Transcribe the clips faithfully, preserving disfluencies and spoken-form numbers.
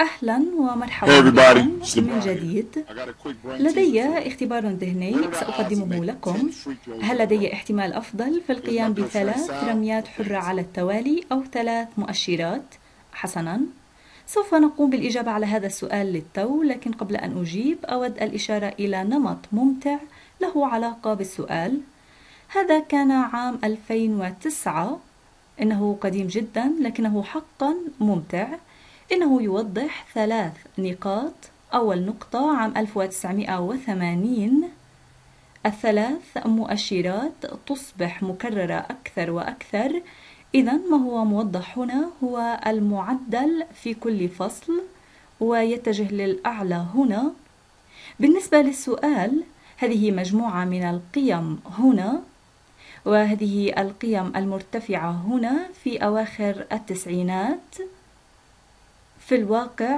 أهلا Hey ومرحبا everybody, بكم it's the من Brian. جديد. I got a quick brain teaser لدي for you. اختبار ذهني What are the odds of سأقدمه making ten لكم. free throws in هل a لدي row? احتمال أفضل في Here's my القيام good friend بثلاث Sal رميات with the حرة على answer. التوالي أو ثلاث مؤشرات؟ حسنا، سوف نقوم بالإجابة على هذا السؤال للتو، لكن قبل أن أجيب أود الإشارة إلى نمط ممتع له علاقة بالسؤال. هذا كان عام ألفين وتسعة، إنه قديم جدا لكنه حقا ممتع. إنه يوضح ثلاث نقاط. أول نقطة عام ألف وتسعمائة وثمانين، الثلاث مؤشرات تصبح مكررة أكثر وأكثر. إذن ما هو موضح هنا هو المعدل في كل فصل ويتجه للأعلى هنا. بالنسبة للسؤال، هذه مجموعة من القيم هنا، وهذه القيم المرتفعة هنا في أواخر التسعينات. في الواقع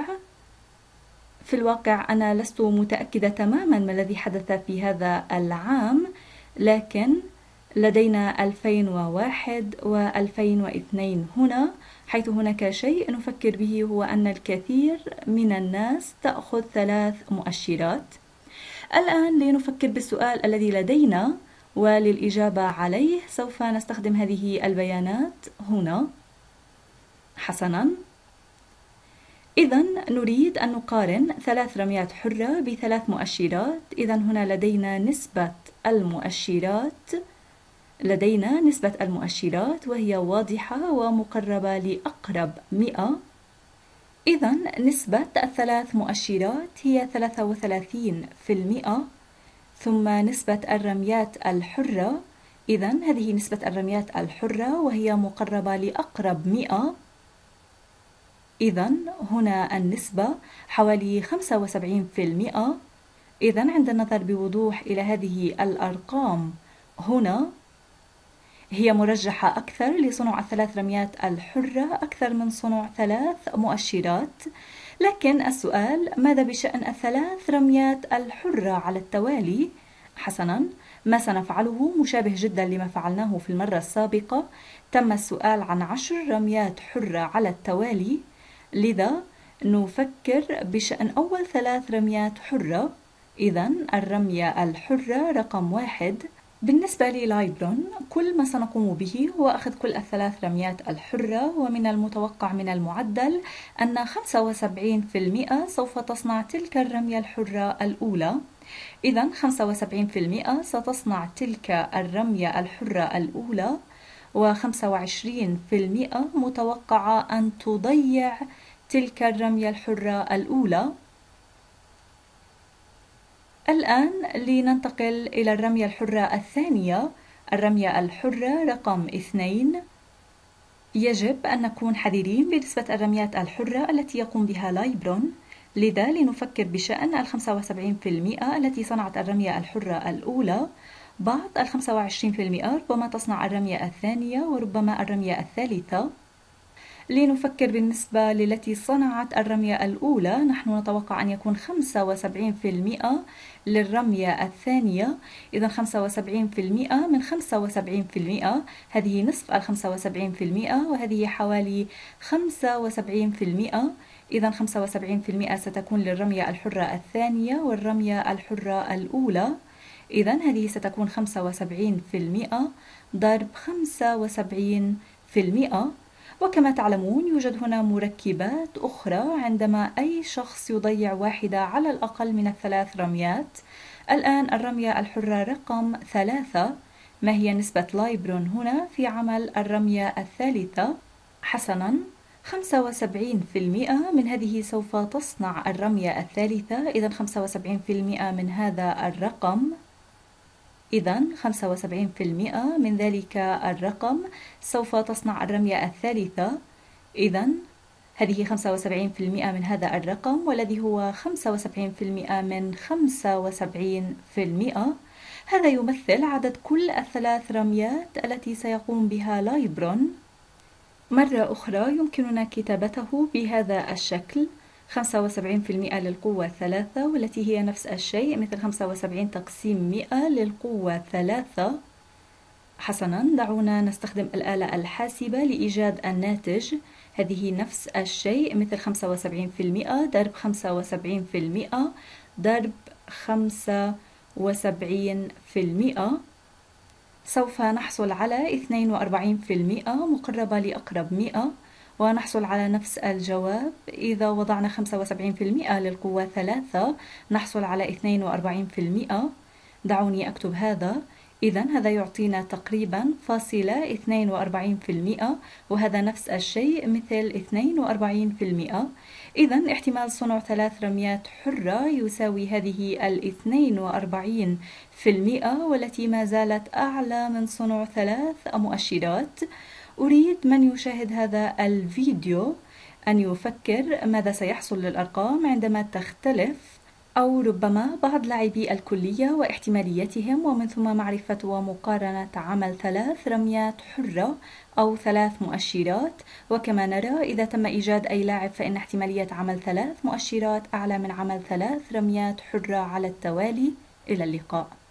في الواقع أنا لست متأكدة تماما ما الذي حدث في هذا العام، لكن لدينا ألفين وواحد وألفين واثنين هنا، حيث هناك شيء نفكر به هو أن الكثير من الناس تأخذ ثلاث مؤشرات. الآن لنفكر بالسؤال الذي لدينا، وللإجابة عليه سوف نستخدم هذه البيانات هنا. حسناً، إذن نريد أن نقارن ثلاث رميات حرة بثلاث مؤشرات. إذن هنا لدينا نسبة المؤشرات لدينا نسبة المؤشرات وهي واضحة ومقربة لأقرب مئة. إذن نسبة الثلاث مؤشرات هي ثلاثة وثلاثين في المئة. ثم نسبة الرميات الحرة، إذن هذه نسبة الرميات الحرة وهي مقربة لأقرب مئة. إذن هنا النسبة حوالي خمسة وسبعين في المئة. إذن عند النظر بوضوح إلى هذه الأرقام هنا، هي مرجحة أكثر لصنع الثلاث رميات الحرة أكثر من صنع ثلاث مؤشرات. لكن السؤال، ماذا بشأن الثلاث رميات الحرة على التوالي؟ حسناً، ما سنفعله مشابه جدا لما فعلناه في المرة السابقة. تم السؤال عن عشر رميات حرة على التوالي، لذا نفكر بشأن أول ثلاث رميات حرة. إذن الرمية الحرة رقم واحد. بالنسبة للايبرون، كل ما سنقوم به هو أخذ كل الثلاث رميات الحرة، ومن المتوقع من المعدل أن خمسة وسبعين في المئة سوف تصنع تلك الرمية الحرة الأولى. إذن خمسة وسبعين في المئة ستصنع تلك الرمية الحرة الأولى، وخمسة وعشرين في المئة متوقعة أن تضيع تلك الرمية الحرة الأولى. الآن لننتقل إلى الرمية الحرة الثانية، الرمية الحرة رقم اثنين. يجب أن نكون حذرين بنسبة الرميات الحرة التي يقوم بها لايبرون، لذا لنفكر بشأن الخمسة وسبعين في المئة التي صنعت الرمية الحرة الأولى. بعض الخمسة وعشرين في المئة ربما تصنع الرمية الثانية وربما الرمية الثالثة. لنفكر بالنسبة للتي صنعت الرمية الأولى، نحن نتوقع أن يكون خمسة وسبعين في المئة للرمية الثانية. إذن خمسة وسبعين في المئة من خمسة وسبعين في المئة، هذه نصف الخمسة وسبعين في المئة، وهذه حوالي خمسة وسبعين في المئة. إذن خمسة وسبعين في المئة ستكون للرمية الحرة الثانية والرمية الحرة الأولى. إذن هذه ستكون خمسة وسبعين في المئة ضرب خمسة وسبعين في المئة. وكما تعلمون يوجد هنا مركبات أخرى عندما أي شخص يضيع واحدة على الأقل من الثلاث رميات. الآن الرمية الحرة رقم ثلاثة، ما هي نسبة لايبرون هنا في عمل الرمية الثالثة؟ حسناً، خمسة وسبعين في المئة من هذه سوف تصنع الرمية الثالثة. إذن خمسة وسبعين في المئة من هذا الرقم إذن خمسة وسبعين في المئة من ذلك الرقم سوف تصنع الرمية الثالثة. إذن هذه خمسة وسبعين في المئة من هذا الرقم، والذي هو خمسة وسبعين في المئة من خمسة وسبعين في المئة. هذا يمثل عدد كل الثلاث رميات التي سيقوم بها لايبرون. مرة أخرى يمكننا كتابته بهذا الشكل: خمسة وسبعين في المئة للقوة ثلاثة، والتي هي نفس الشيء مثل خمسة وسبعين تقسيم مئة للقوة ثلاثة. حسناً، دعونا نستخدم الآلة الحاسبة لإيجاد الناتج. هذه نفس الشيء مثل خمسة وسبعين بالمئة ضرب خمسة وسبعين بالمئة ضرب خمسة وسبعين بالمئة. سوف نحصل على اثنين وأربعين بالمئة مقربة لأقرب مئة، ونحصل على نفس الجواب. إذا وضعنا خمسة وسبعين بالمئة للقوة ثلاثة نحصل على اثنين وأربعين بالمئة. دعوني أكتب هذا. إذن هذا يعطينا تقريبا فاصلة اثنين وأربعين بالمئة، وهذا نفس الشيء مثل اثنين وأربعين بالمئة. إذن احتمال صنع ثلاث رميات حرة يساوي هذه الاثنين وأربعين بالمئة، والتي ما زالت أعلى من صنع ثلاث مؤشرات. أريد من يشاهد هذا الفيديو أن يفكر ماذا سيحصل للأرقام عندما تختلف، أو ربما بعض لاعبي الكلية واحتماليتهم، ومن ثم معرفة ومقارنة عمل ثلاث رميات حرة أو ثلاث مؤشرات. وكما نرى إذا تم إيجاد أي لاعب فإن احتمالية عمل ثلاث مؤشرات أعلى من عمل ثلاث رميات حرة على التوالي. إلى اللقاء.